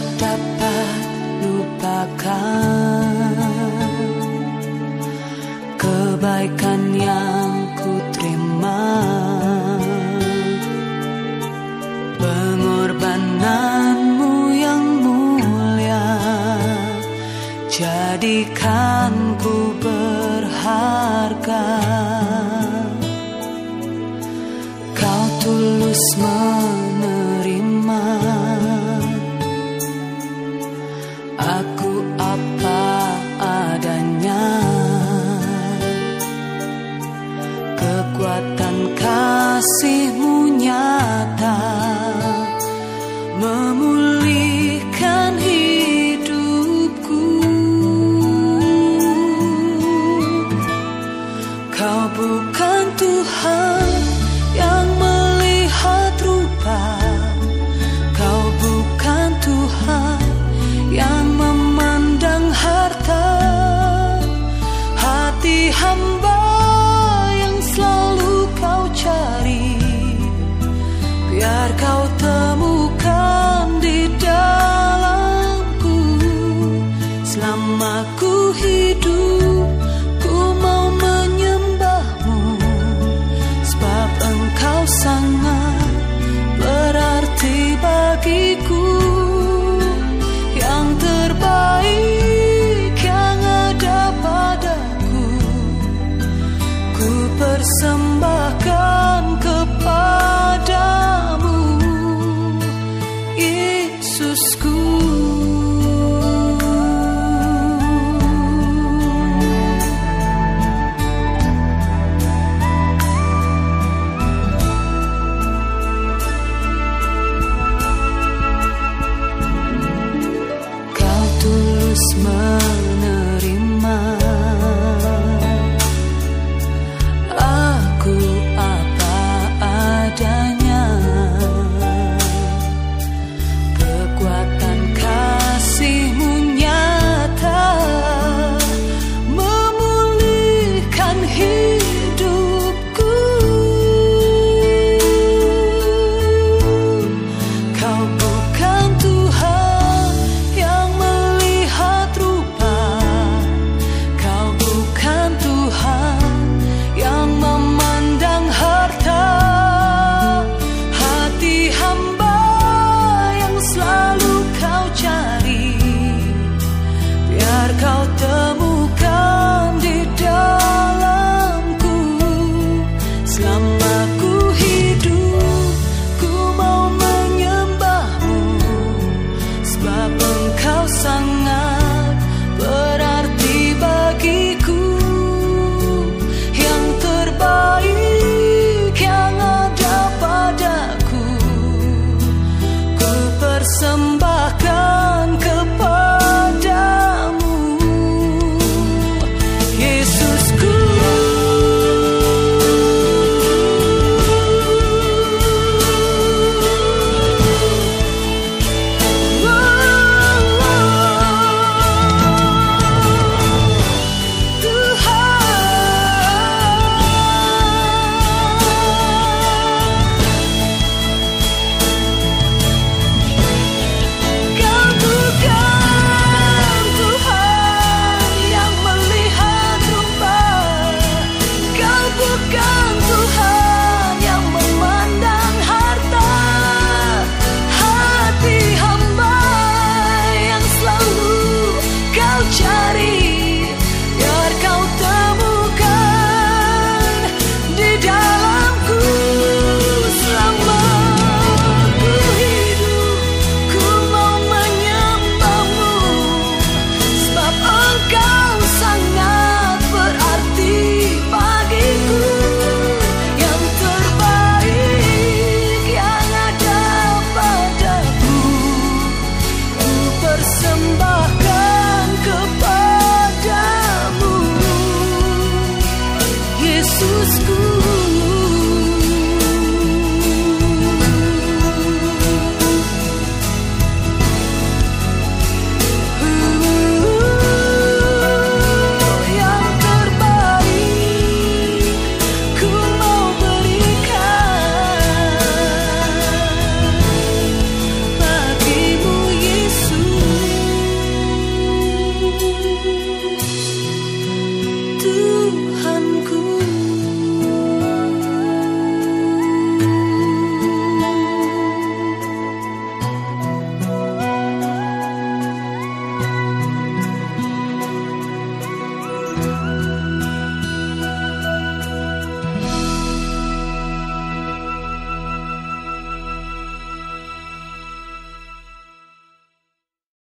tak dapat lupakan kebaikan yang ku terima, pengorbananmu yang mulia jadikan ku berharga. Kau tulus menerima aku apa adanya, kekuatan kasih-Mu nyata memulihkan hidupku. Kau bukan Tuhan yang melihat rupa, Kau bukan Tuhan yang memandang harta. Hati hamba yang selalu Kau cari, biar Kau temukan di dalamku. Selama ku hidup, ku mau menyembah-Mu, sebab Engkau sangat berarti bagiku. Yang terbaik yang ada padaku, ku persembahkan kepadamu, Yesusku. Kau tulus menerima aku apa adanya, kekuatan kasih-Mu nyata memulihkan hidupku. Kau bukan Tuhan yang melihat rupa, Kau bukan Tuhan yang memandang harta. Hati hamba yang selalu Kau cari, biar Kau temukan di dalamku. Selama ku hidup, ku mau menyembah-Mu, sebab Engkau sangat berarti bagiku. Yang terbaik yang ada padaku, ku persembahkan